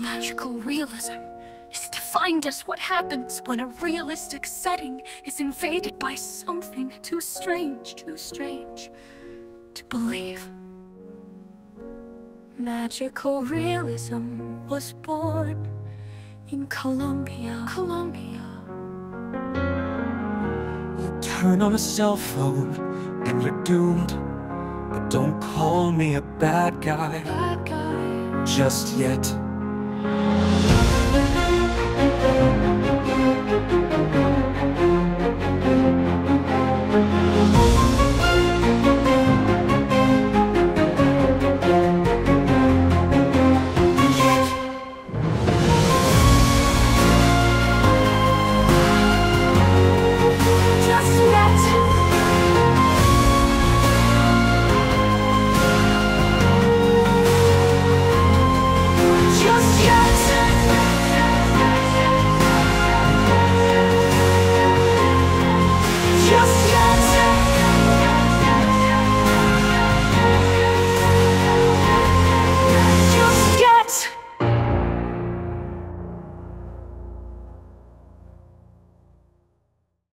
Magical realism is to find us what happens when a realistic setting is invaded by something too strange to believe. Magical realism was born in Colombia. You turn on a cell phone and you're doomed. But don't call me a bad guy just yet.